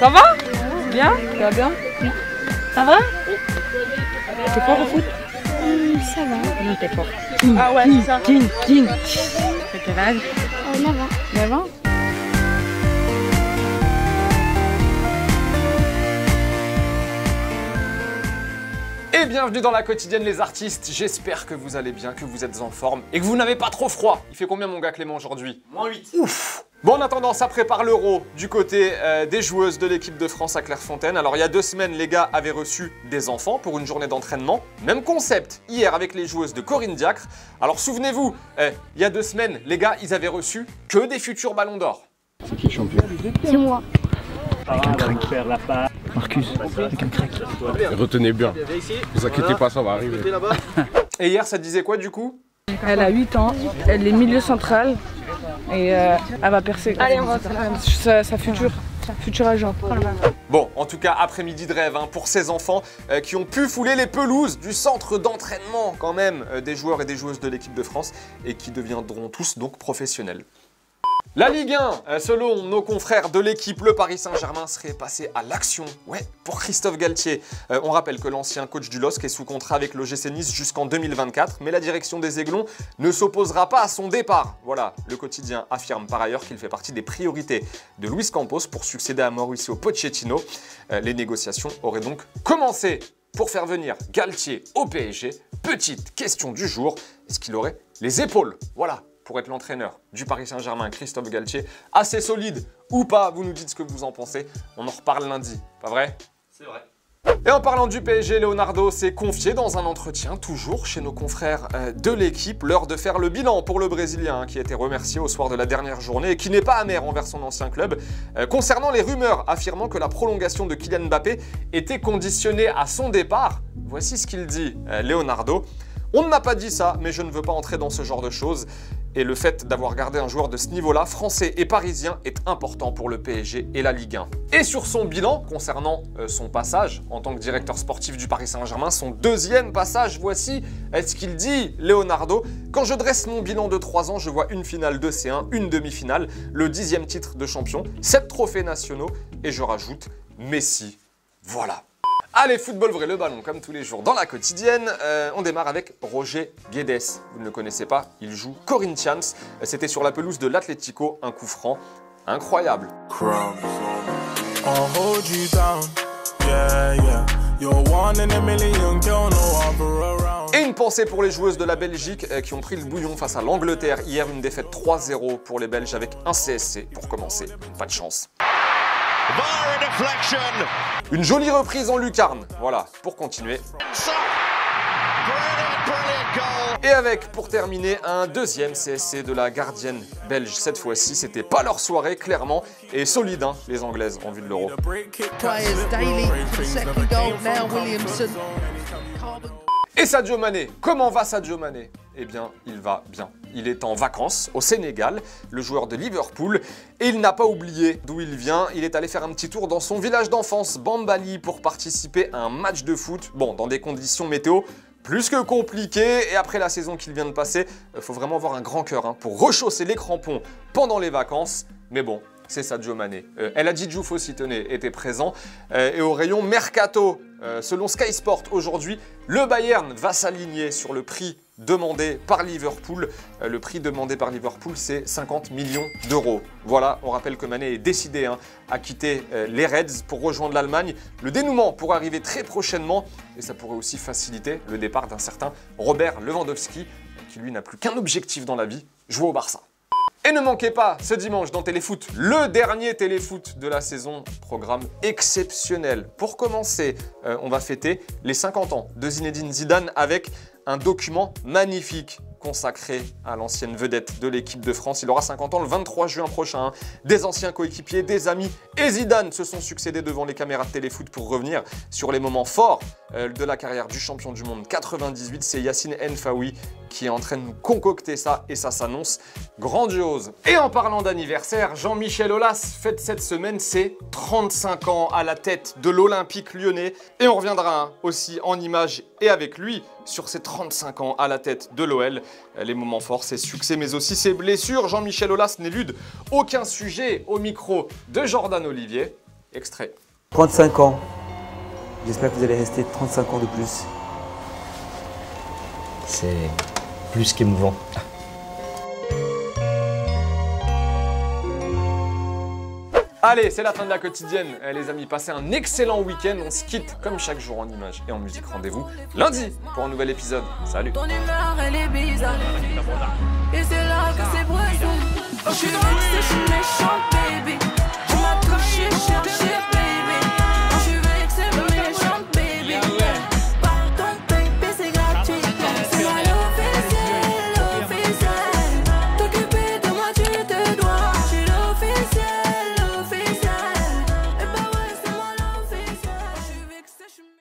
Ça va? Bien? Ça va bien? Oui. Ça va? T'es fort au foot? Ça va. Non, t'es fort. Ah ouais, c'est ça. King. T'as quel âge? 9 ans. 9 ans? Et bienvenue dans la quotidienne les artistes, j'espère que vous allez bien, que vous êtes en forme et que vous n'avez pas trop froid. Il fait combien mon gars Clément aujourd'hui? -8. Ouf. Bon, en attendant, ça prépare l'Euro du côté des joueuses de l'équipe de France à Clairefontaine. Alors il y a 2 semaines, les gars avaient reçu des enfants pour une journée d'entraînement. Même concept hier avec les joueuses de Corinne Diacre. Alors souvenez-vous, il y a 2 semaines, les gars, ils avaient reçu que des futurs ballons d'or. C'est qui le champion? C'est moi. Avec un crack. Marcus, avec un crack. Retenez bien. Ne vous inquiétez pas, ça va arriver. Et hier, ça disait quoi du coup? Elle a 8 ans, elle est milieu central et elle va percer. Allez, on va sa future agent. Bon, en tout cas, après-midi de rêve pour ces enfants qui ont pu fouler les pelouses du centre d'entraînement quand même des joueurs et des joueuses de l'équipe de France et qui deviendront tous donc professionnels. La Ligue 1, selon nos confrères de l'équipe, le Paris Saint-Germain serait passé à l'action, pour Christophe Galtier. On rappelle que l'ancien coach du LOSC est sous contrat avec l'OGC Nice jusqu'en 2024, mais la direction des Aiglons ne s'opposera pas à son départ. Voilà, le quotidien affirme par ailleurs qu'il fait partie des priorités de Luis Campos pour succéder à Mauricio Pochettino. Les négociations auraient donc commencé pour faire venir Galtier au PSG. Petite question du jour, est-ce qu'il aurait les épaules? Voilà, pour être l'entraîneur du Paris Saint-Germain, Christophe Galtier. Assez solide ou pas, vous nous dites ce que vous en pensez. On en reparle lundi, pas vrai? C'est vrai. Et en parlant du PSG, Leonardo s'est confié dans un entretien, toujours chez nos confrères de l'équipe, l'heure de faire le bilan pour le Brésilien, qui a été remercié au soir de la dernière journée et qui n'est pas amer envers son ancien club, concernant les rumeurs affirmant que la prolongation de Kylian Mbappé était conditionnée à son départ. Voici ce qu'il dit, Leonardo. On ne m'a pas dit ça, mais je ne veux pas entrer dans ce genre de choses. Et le fait d'avoir gardé un joueur de ce niveau-là, français et parisien, est important pour le PSG et la Ligue 1. Et sur son bilan, concernant son passage en tant que directeur sportif du Paris Saint-Germain, son deuxième passage, voici ce qu'il dit, Leonardo. Quand je dresse mon bilan de 3 ans, je vois une finale de C1, une demi-finale, le 10e titre de champion, 7 trophées nationaux, et je rajoute Messi. Voilà. Allez, football vrai, le ballon, comme tous les jours dans la quotidienne. On démarre avec Roger Guedes. Vous ne le connaissez pas, il joue Corinthians. C'était sur la pelouse de l'Atlético, un coup franc incroyable. Et une pensée pour les joueuses de la Belgique qui ont pris le bouillon face à l'Angleterre. Hier, une défaite 3-0 pour les Belges avec un CSC pour commencer. Pas de chance. Une jolie reprise en lucarne, voilà, pour continuer. Et avec, pour terminer, un deuxième CSC de la gardienne belge. Cette fois-ci, c'était pas leur soirée, clairement, et solide, les Anglaises en vue de l'Euro. Et Sadio Mané, comment va Sadio Mané? Eh bien, il va bien. Il est en vacances au Sénégal, le joueur de Liverpool, et il n'a pas oublié d'où il vient. Il est allé faire un petit tour dans son village d'enfance, Bambali, pour participer à un match de foot. Bon, dans des conditions météo plus que compliquées, et après la saison qu'il vient de passer, il faut vraiment avoir un grand cœur pour rechausser les crampons pendant les vacances. Mais bon, c'est Sadio Mané. El Hadji Diouf aussi, tenez, était présent. Et au rayon Mercato, selon Sky Sport aujourd'hui, le Bayern va s'aligner sur le prix demandé par Liverpool. Le prix demandé par Liverpool, c'est 50 millions d'euros. Voilà, on rappelle que Mané est décidé à quitter les Reds pour rejoindre l'Allemagne. Le dénouement pourrait arriver très prochainement et ça pourrait aussi faciliter le départ d'un certain Robert Lewandowski qui lui n'a plus qu'un objectif dans la vie, jouer au Barça. Et ne manquez pas, ce dimanche dans Téléfoot, le dernier Téléfoot de la saison, programme exceptionnel. Pour commencer, on va fêter les 50 ans de Zinedine Zidane avec un document magnifique consacré à l'ancienne vedette de l'équipe de France. Il aura 50 ans le 23 juin prochain. Des anciens coéquipiers, des amis et Zidane se sont succédés devant les caméras de Téléfoot pour revenir sur les moments forts de la carrière du champion du monde 98. C'est Yacine Enfaoui qui est en train de nous concocter ça et ça s'annonce grandiose. Et en parlant d'anniversaire, Jean-Michel Aulas fête cette semaine ses 35 ans à la tête de l'Olympique lyonnais. Et on reviendra aussi en images et avec lui sur ses 35 ans à la tête de l'OL. Les moments forts, ses succès mais aussi ses blessures. Jean-Michel Aulas n'élude aucun sujet au micro de Jordan Olivier. Extrait. 35 ans. J'espère que vous allez rester 35 ans de plus. C'est plus qu'émouvant. Allez, c'est la fin de la quotidienne. Les amis, passez un excellent week-end. On se quitte comme chaque jour en images et en musique. Rendez-vous lundi pour un nouvel épisode. Salut. Ton humeur, elle est bizarre. Et c'est là que c'est brisé. Je suis méchante.